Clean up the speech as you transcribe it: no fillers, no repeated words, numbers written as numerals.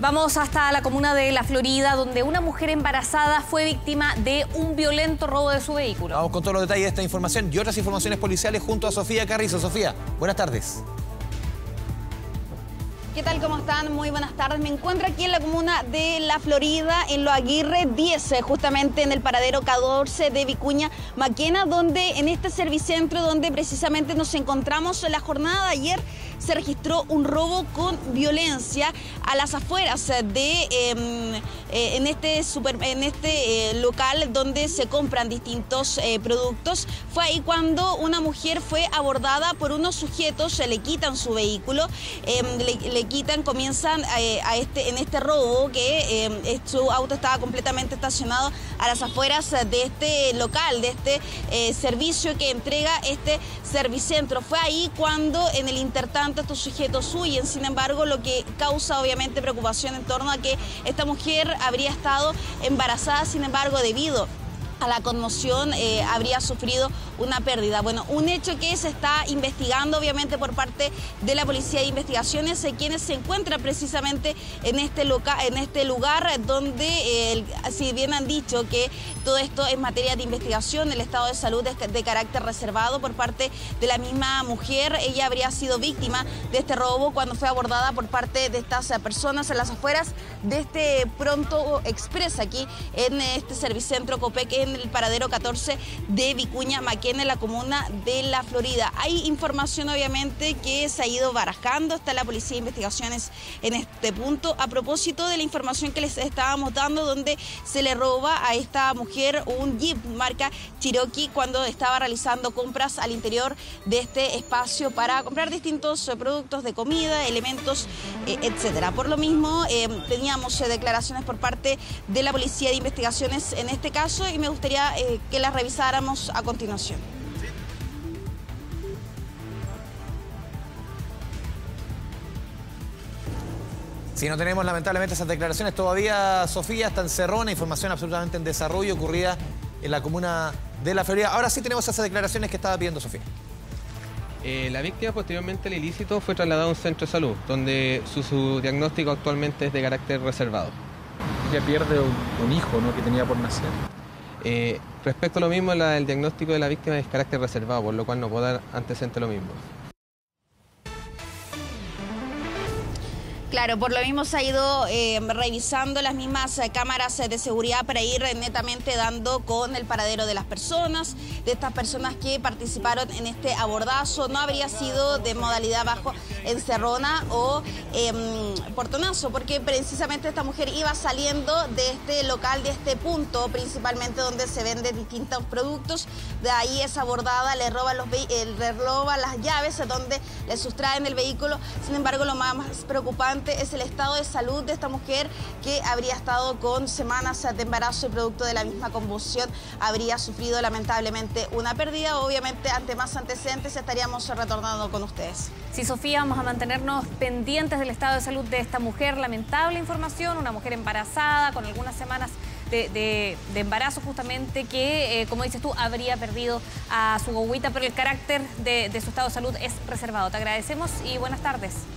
Vamos hasta la comuna de La Florida, donde una mujer embarazada fue víctima de un violento robo de su vehículo. Vamos con todos los detalles de esta información y otras informaciones policiales junto a Sofía Carrizo. Sofía, buenas tardes. ¿Qué tal? ¿Cómo están? Muy buenas tardes. Me encuentro aquí en la comuna de La Florida, en Los Aguirre 10, justamente en el paradero 14 de Vicuña Maquena, donde en este servicentro donde precisamente nos encontramos en la jornada de ayer, se registró un robo con violencia a las afueras de en este local donde se compran distintos productos. Fue ahí cuando una mujer fue abordada por unos sujetos, se le quitan su vehículo, comienzan en este robo que su auto estaba completamente estacionado a las afueras de este local, de este servicio que entrega este servicentro. Fue ahí cuando en el intertanto estos sujetos huyen. Sin embargo, lo que causa obviamente preocupación en torno a que esta mujer habría estado embarazada, sin embargo, debido a la conmoción habría sufrido una pérdida. Bueno, un hecho que se está investigando obviamente por parte de la Policía de Investigaciones, quienes se encuentran precisamente en este lugar donde, si bien han dicho que todo esto es materia de investigación, el estado de salud es de carácter reservado por parte de la misma mujer. Ella habría sido víctima de este robo cuando fue abordada por parte de estas personas en las afueras de este Pronto Express aquí en este servicentro Copec, en el paradero 14 de Vicuña Maquena, en la comuna de La Florida. Hay información obviamente que se ha ido barajando, está la Policía de Investigaciones en este punto, a propósito de la información que les estábamos dando, donde se le roba a esta mujer un Jeep marca Cherokee cuando estaba realizando compras al interior de este espacio para comprar distintos productos de comida, elementos, etcétera. Por lo mismo, teníamos declaraciones por parte de la Policía de Investigaciones en este caso y me gustaría que las revisáramos a continuación. Si no tenemos lamentablemente esas declaraciones todavía, Sofía, está en Cerrona, información absolutamente en desarrollo ocurrida en la comuna de La Florida. Ahora sí tenemos esas declaraciones que estaba pidiendo Sofía. La víctima posteriormente al ilícito fue trasladada a un centro de salud, donde su diagnóstico actualmente es de carácter reservado. Ella pierde un hijo, ¿no?, que tenía por nacer. Respecto a lo mismo, el diagnóstico de la víctima es carácter reservado, por lo cual no puedo dar antecedente lo mismo. Claro, por lo mismo se ha ido revisando las mismas cámaras de seguridad para ir netamente dando con el paradero de las personas, de estas personas que participaron en este abordazo. No habría sido de modalidad bajo encerrona o portonazo, porque precisamente esta mujer iba saliendo de este local, de este punto, principalmente donde se venden distintos productos. De ahí es abordada, le roban las llaves, donde le sustraen el vehículo. Sin embargo, lo más preocupante es el estado de salud de esta mujer, que habría estado con semanas de embarazo y producto de la misma convulsión habría sufrido lamentablemente una pérdida. Obviamente, ante más antecedentes estaríamos retornando con ustedes. Sí, Sofía, vamos a mantenernos pendientes del estado de salud de esta mujer. Lamentable información, una mujer embarazada con algunas semanas de embarazo justamente, que, como dices tú, habría perdido a su guagüita, pero el carácter de su estado de salud es reservado. Te agradecemos y buenas tardes.